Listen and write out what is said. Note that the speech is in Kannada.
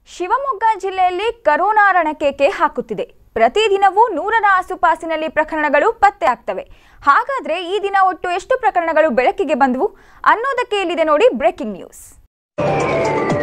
ಶಿವಮೊಗ್ಗ ಜಿಲ್ಲೆಯಲ್ಲಿ ಕರೋನಾ ರಣಕೇಕೆ ಹಾಕುತ್ತಿದೆ. ಪ್ರತಿದಿನವೂ 100ರ ಆಸುಪಾಸಿನಲ್ಲಿ ಪ್ರಕರಣಗಳು ಪತ್ತೆ ಆಗ್ತವೆ. ಹಾಗಾದ್ರೆ ಈ ದಿನ ಒಟ್ಟು ಎಷ್ಟು ಪ್ರಕರಣಗಳು ಬೆಳಕಿಗೆ ಬಂದವು ಅನ್ನೋದಕ್ಕೆ ಇಲ್ಲಿದೆ ನೋಡಿ ಬ್ರೇಕಿಂಗ್ ನ್ಯೂಸ್.